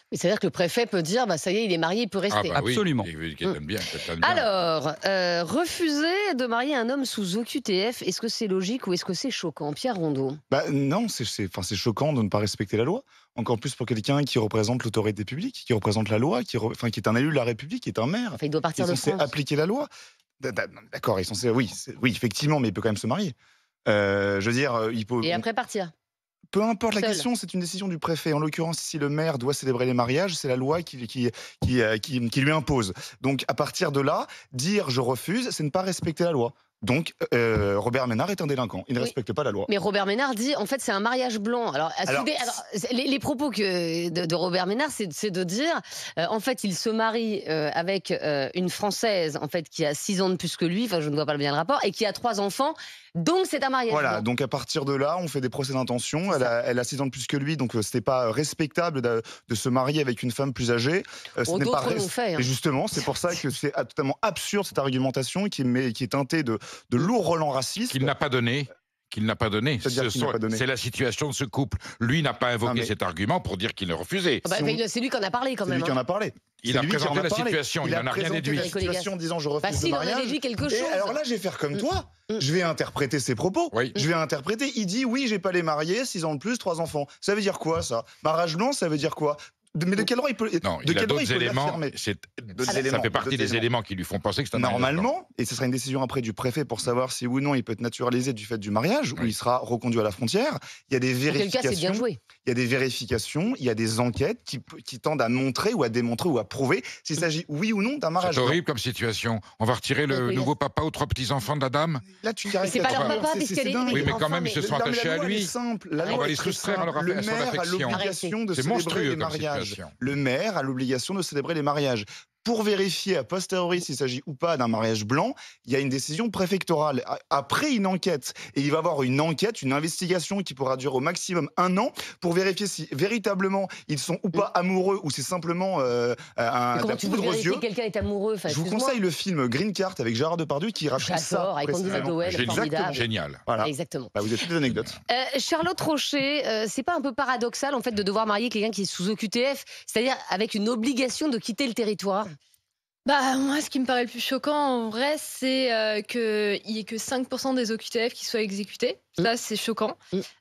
Mais c'est-à-dire que le préfet peut dire, bah, ça y est, il est marié, il peut Ah rester. bah oui, Absolument. qu'il t'aime bien, qu'il t'aime bien. Alors, refuser de marier un homme sous OQTF, est-ce que c'est logique ou est-ce que c'est choquant? Pierre Rondeau. Bah, non, enfin, c'est choquant de ne pas respecter la loi. Encore plus pour quelqu'un qui représente l'autorité publique, qui représente la loi, enfin, qui est un élu de la République, qui est un maire. Enfin, il doit Qui est partir de censé France. appliquer la loi. D'accord, il est censé, oui, oui, effectivement, mais il peut quand même se marier. Je veux dire, il peut. Et après partir. Peu importe la Seul. question, c'est une décision du préfet. En l'occurrence, si le maire doit célébrer les mariages, c'est la loi qui lui impose. Donc, à partir de là, dire je refuse, c'est ne pas respecter la loi. Donc, Robert Ménard est un délinquant. Il ne Oui. respecte pas la loi. Mais Robert Ménard dit, en fait, c'est un mariage blanc. Alors, les propos de Robert Ménard, c'est de dire, en fait, il se marie avec une Française, en fait, qui a 6 ans de plus que lui, enfin, je ne vois pas bien le rapport, et qui a 3 enfants. Donc, c'est un mariage Voilà, blanc. donc à partir de là, on fait des procès d'intention. Elle a 6 ans de plus que lui, donc c'était pas respectable de se marier avec une femme plus âgée. Ce n'est pas D'autres l'ont fait. Et justement, c'est pour ça que c'est totalement absurde cette argumentation qui est teintée de lourds relents racistes. Qu'il n'a pas donné. Qu'il n'a pas donné. C'est-à-dire qu'il n'a pas donné. C'est la situation de ce couple. Lui n'a pas invoqué mais- cet argument pour dire qu'il le refusait. Ah bah, Si on- c'est lui qui en a parlé quand C'est même. lui qui en hein. a parlé. Il C'est a lui qui en présenté la parlé. situation, il a n'en a rien présenté déduit. la situation en disant je refuse Bah, le si, il en a mariage. déduit quelque Et chose. alors là, je vais faire comme toi. Je vais interpréter ses propos. Oui. Je vais interpréter. Il dit oui, j'ai pas les mariés, 6 ans de plus, 3 enfants. Ça veut dire quoi ça? Mariage blanc, ça veut dire quoi? Mais de quel droit il peut? Non, de il a quel droit d'autres il peut éléments. l'affirmer? Ça éléments, fait partie d'autres des éléments qui lui font penser que c'est un mariage blanc. Normalement, et ce sera une décision après du préfet pour savoir si oui ou non il peut être naturalisé du fait du mariage, ou Oui. il sera reconduit à la frontière. Il y a des Dans quel cas, c'est bien vérifications. joué. Il y a des vérifications, il y a des enquêtes qui tendent à montrer ou à démontrer ou à prouver s'il s'agit oui ou non d'un mariage C'est blanc. horrible comme situation. On va retirer le Oui, nouveau papa aux 3 petits-enfants de la dame. Là, tu C'est pas leur caricatures. papa, C'est puisqu'elle est. dingue. Oui, mais quand Enfin, même, ils se sont Non, mais attachés la à loi, elle est lui. simple. La On loi va est les très soustraire à leur simple. Le relation maire a d'affection. l'obligation de C'est célébrer monstrueux les comme mariages. situation. Le maire a l'obligation de célébrer les mariages. Pour vérifier a posteriori s'il s'agit ou pas d'un mariage blanc, il y a une décision préfectorale. Après une enquête, et il va y avoir une enquête, une investigation qui pourra durer au maximum 1 an pour vérifier si véritablement ils sont ou pas amoureux ou c'est simplement Mais de comment la tu peux poudre aux vérifier yeux. que quelqu'un est amoureux? Enfin, Je vous excuse-moi. conseille le film Green Card avec Gérard Depardieu qui raconte ça. J'adore, avec Andy précisément. McDowell, Génial. formidable. Génial. Voilà. Exactement. Bah, vous avez toutes les anecdotes. Charlotte Rocher, c'est pas un peu paradoxal en fait de devoir marier quelqu'un qui est sous OQTF, c'est-à-dire avec une obligation de quitter le territoire? Bah, moi, ce qui me paraît le plus choquant, en vrai, c'est qu'il n'y ait que 5% des OQTF qui soient exécutés. Ça, c'est choquant.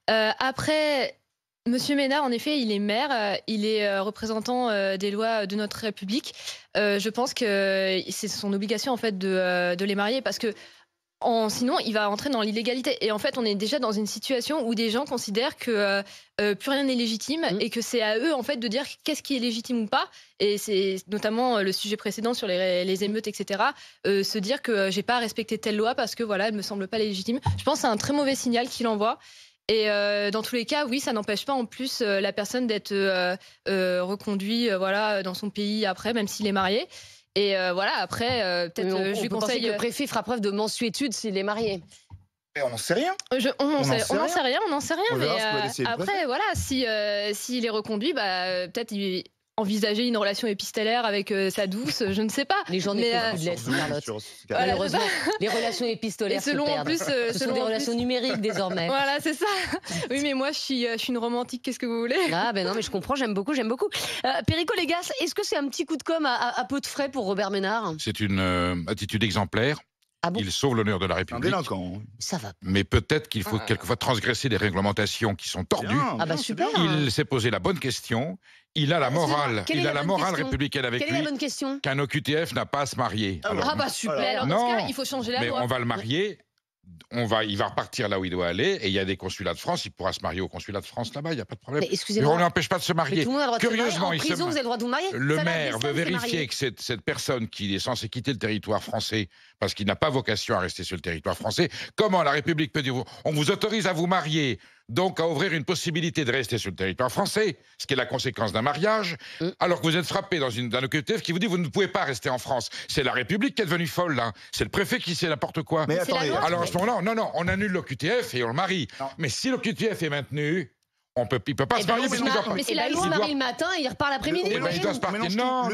Après, Monsieur Ménard, en effet, il est maire, il est représentant des lois de notre République. Je pense que c'est son obligation, en fait, de les marier parce que sinon, il va entrer dans l'illégalité. Et en fait, on est déjà dans une situation où des gens considèrent que plus rien n'est légitime et que c'est à eux, en fait, de dire qu'est-ce qui est légitime ou pas. Et c'est notamment le sujet précédent sur les émeutes, etc. Se dire que j'ai pas à respecter telle loi parce que voilà, elle me semble pas légitime. Je pense que c'est un très mauvais signal qu'il envoie. Et dans tous les cas, oui, ça n'empêche pas en plus la personne d'être reconduite voilà, dans son pays après, même s'il est marié. Et voilà, après, peut-être On je lui peut penser conseille. que le préfet fera preuve de mansuétude s'il est marié. Et on n'en sait rien. On n'en sait rien. rien, On mais verra ce que va décider le après, préfet. voilà, s'il est reconduit, bah, peut-être envisager une relation épistolaire avec sa douce, je ne sais pas. Les gens Mais, n'éprouvent plus de lettres, Charlotte. Voilà, Malheureusement, les relations épistolaires Et selon, se en perdent. plus, Ce sont des relations numériques désormais. Voilà, c'est ça. Oui, mais moi, je suis une romantique, qu'est-ce que vous voulez? Ah ben non, mais je comprends, j'aime beaucoup, j'aime beaucoup. Perico Légas, est-ce que c'est un petit coup de com' à peu de frais pour Robert Ménard? C'est une attitude exemplaire. Ah bon? Il sauve l'honneur de la Un République. délinquant. Ça va. Mais peut-être qu'il faut quelquefois transgresser des réglementations qui sont tordues. Bien, Ah bah bien, super. c'est bien. Il s'est posé la bonne question. Il a la morale. Quelle est Il la a la bonne morale question républicaine avec Quelle est la lui. bonne question? Qu'un OQTF n'a pas à se marier. Ah, Alors, Ah bah super. Mais alors, dans Non. ce cas, il faut changer la mais loi. on va le marier. Il va repartir là où il doit aller. Et il y a des consulats de France. Il pourra se marier au consulat de France là-bas. Il n'y a pas de problème. Mais Mais excusez-moi. on n'empêche pas de se Mais marier. tout le monde a le droit de se marier. Curieusement, En il se prison, vous marie. avez le droit de vous marier? Le Salah maire Abdeslam veut s'est marié. vérifier que cette personne qui est censée quitter le territoire français parce qu'il n'a pas vocation à rester sur le territoire français, comment la République peut dire on vous autorise à vous marier, donc à ouvrir une possibilité de rester sur le territoire français, ce qui est la conséquence d'un mariage, alors que vous êtes frappé d'un OQTF qui vous dit vous ne pouvez pas rester en France. C'est la République qui est devenue folle là. C'est le préfet qui sait n'importe quoi. Mais C'est la attendez, loi. Alors à ce moment-là, non, on annule l'OQTF et on le marie. Non. Mais si l'OQTF est maintenu, il peut pas se marier parce qu'il doit pas. Mais c'est la Il loi. se marie le matin et il repart l'après-midi. Eh ben, il doit se partir. Non.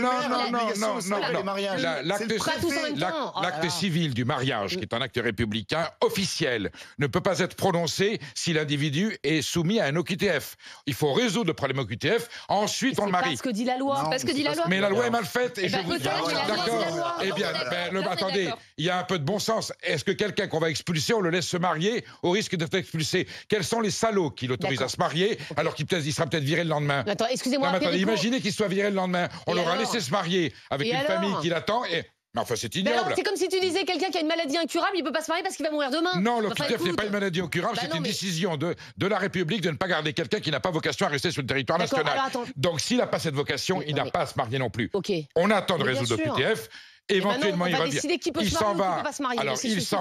L'acte civil du mariage, qui est un acte républicain officiel, ne peut pas être prononcé si l'individu est soumis à un OQTF. Il faut résoudre le problème OQTF, ensuite on le marie. C'est ce que dit la loi. C'est pas ce que dit la loi. Mais la loi est mal faite et je vous dis. D'accord. Eh bien, attendez, il y a un peu de bon sens. Est-ce que quelqu'un qu'on va expulser, on le laisse se marier au risque d'être expulsé? Quels sont les salauds qui l'autorisent à se marier alors qu'il sera peut-être viré le lendemain? Attends, excusez-moi. Imaginez qu'il soit viré le lendemain. On l'aura laissé se marier avec une famille qui l'attend et... Mais enfin, c'est ignoble. C'est comme si tu disais quelqu'un qui a une maladie incurable, il peut pas se marier parce qu'il va mourir demain. Non, l'OQTF n'est pas une maladie incurable, c'est une décision de la République de ne pas garder quelqu'un qui n'a pas vocation à rester sur le territoire national. Donc s'il n'a pas cette vocation, il n'a pas à se marier non plus. On attend de résoudre l'OQTF. Éventuellement, il revient. Il s'en va. Alors,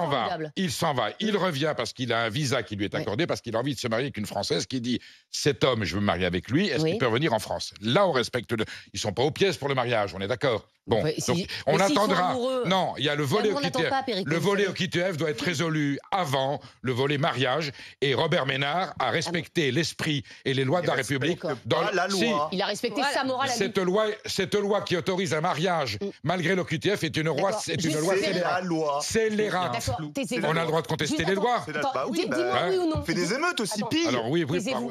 il s'en va. Il revient parce qu'il a un visa qui lui est accordé, parce qu'il a envie de se marier avec une Française qui dit « Cet homme, je veux me marier avec lui, est-ce qu'il peut revenir en France ?» Là, on respecte Ils ne sont pas aux pièces pour le mariage, on est d'accord. Bon, donc, on attendra. Non, il y a le volet OQTF. Le volet OQTF doit être résolu avant le volet mariage. Et Robert Ménard a respecté l'esprit et les lois de la République. Dans la loi. Il a respecté sa morale. Cette loi qui autorise un mariage malgré l'OQTF est une loi scélérate. Scélérate. On a le droit de contester les lois. Dis-moi oui ou non. On fait des émeutes aussi, pire. Alors oui.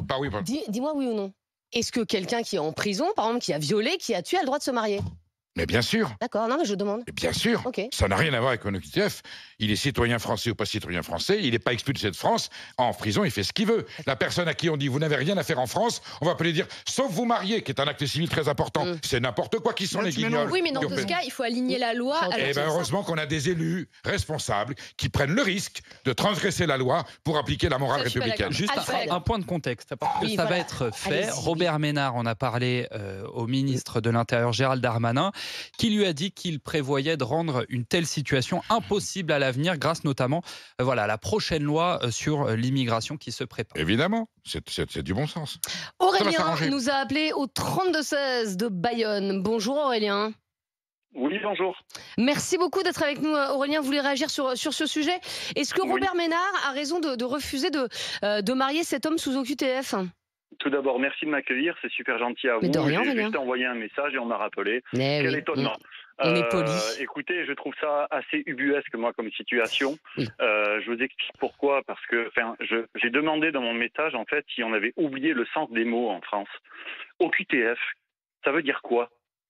Dis-moi oui ou non. Est-ce que quelqu'un qui est en prison, par exemple, qui a violé, qui a tué, a le droit de se marier? Mais bien sûr. D'accord, non mais je demande. Bien sûr. Ça n'a rien à voir avec un OQTF. Il est citoyen français ou pas citoyen français, il n'est pas expulsé de France. En prison, il fait ce qu'il veut. La personne à qui on dit vous n'avez rien à faire en France, on va pas lui dire sauf vous marier, qui est un acte civil très important. C'est n'importe quoi qui sont les guignols. Oui, mais dans ce cas, il faut aligner la loi. Eh bien, heureusement qu'on a des élus responsables qui prennent le risque de transgresser la loi pour appliquer la morale républicaine. Juste un point de contexte, parce que ça va être fait. Robert Ménard en a parlé au ministre de l'Intérieur Gérald Darmanin, qui lui a dit qu'il prévoyait de rendre une telle situation impossible à l'avenir grâce notamment à la prochaine loi sur l'immigration qui se prépare. Évidemment, c'est du bon sens. Aurélien nous a appelé au 32-16 de Bayonne. Bonjour Aurélien. Oui, bonjour. Merci beaucoup d'être avec nous, Aurélien. Vous voulez réagir sur ce sujet? Est-ce que Robert Ménard a raison de refuser de marier cet homme sous OQTF? Tout d'abord, merci de m'accueillir, c'est super gentil à vous. J'ai juste envoyé un message et on m'a rappelé. Quel étonnement. On est poli. Écoutez, je trouve ça assez ubuesque, moi, comme situation. Je vous explique pourquoi. Parce que j'ai demandé dans mon message, en fait, si on avait oublié le sens des mots en France. OQTF, ça veut dire quoi?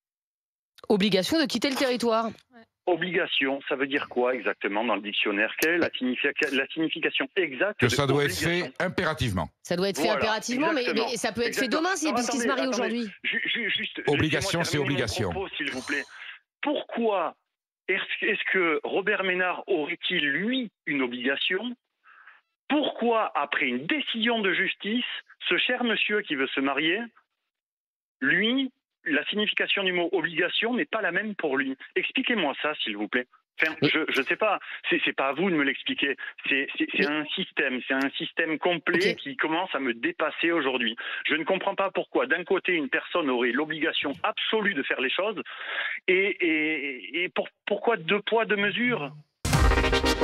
Obligation de quitter le territoire. Obligation, ça veut dire quoi exactement dans le dictionnaire? Quelle est la signification exacte? Que ça doit être fait impérativement. Ça doit être fait impérativement, mais ça peut être fait demain puisqu'il se marie aujourd'hui. Obligation, c'est obligation. S'il vous plaît. Pourquoi est-ce que Robert Ménard aurait-il, lui, une obligation? Pourquoi, après une décision de justice, ce cher monsieur qui veut se marier, lui, la signification du mot obligation n'est pas la même pour lui? Expliquez-moi ça, s'il vous plaît. Je ne sais pas, c'est pas à vous de me l'expliquer. C'est un système complet qui commence à me dépasser aujourd'hui. Je ne comprends pas pourquoi, d'un côté, une personne aurait l'obligation absolue de faire les choses, et pourquoi deux poids, deux mesures?